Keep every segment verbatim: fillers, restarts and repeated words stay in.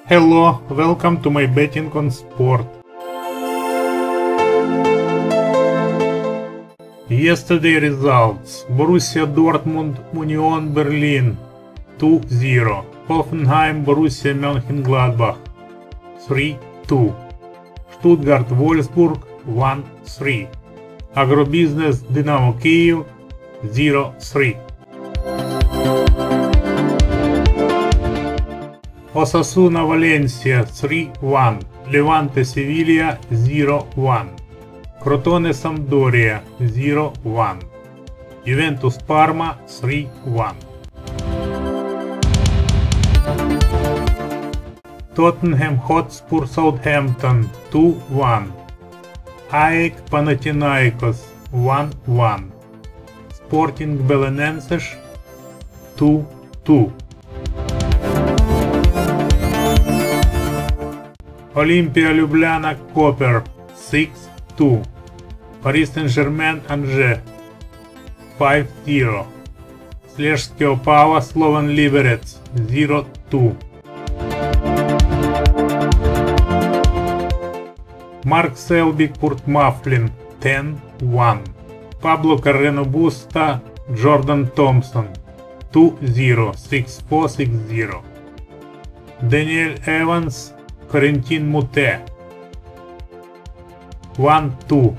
Hello, welcome to my betting on sport. Yesterday results: Borussia Dortmund Union Berlin two zero, Hoffenheim Borussia Mönchengladbach three two, Stuttgart Wolfsburg one three, Agrobiznes Dynamo Kyiv zero three. Osasuna Valencia three one, Levante Sevilla zero one, Crotone Sampdoria zero one, Juventus Parma three one. Tottenham Hotspur Southampton two one, A E K Panathinaikos one one, Sporting Belenenses two two. Olympia Ljubljana Koper six two, Paris Saint-Germain Angers five zero, Slezhsky Opava Slovan Liberec zero two. Mark Selby Kurt Maflin ten one, Pablo Carreno Busta Jordan Thompson two zero, six four six zero, Daniel Evans Corentin Moutet one two,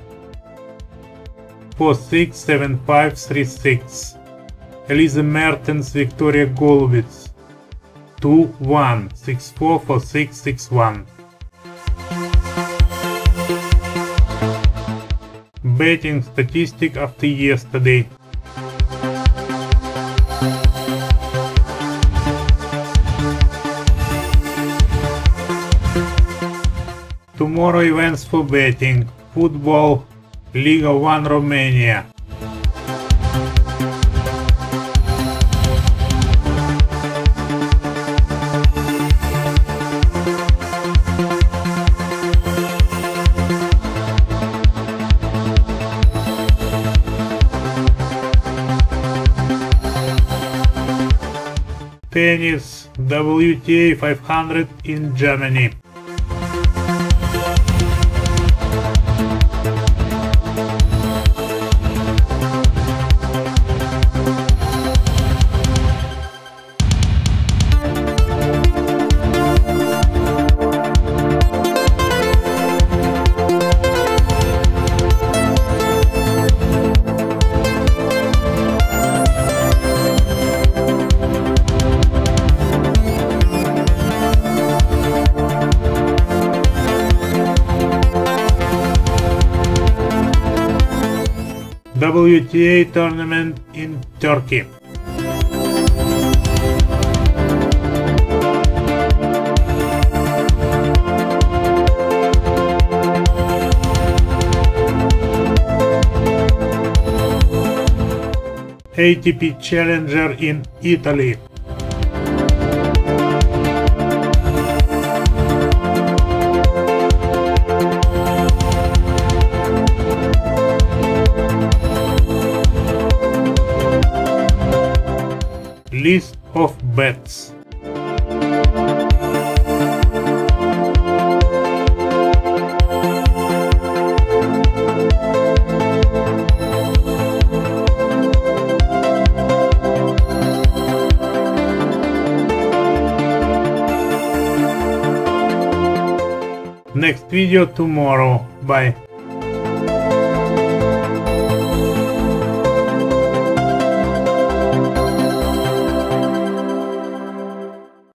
four six seven five three six, Elise Mertens Victoria Golubic two one, six four four six six one. Betting statistic after yesterday. Tomorrow events for betting: football, Liga one Romania. Tennis, W T A five hundred in Germany. W T A tournament in Turkey. A T P Challenger in Italy. List of bets. Next video tomorrow. Bye.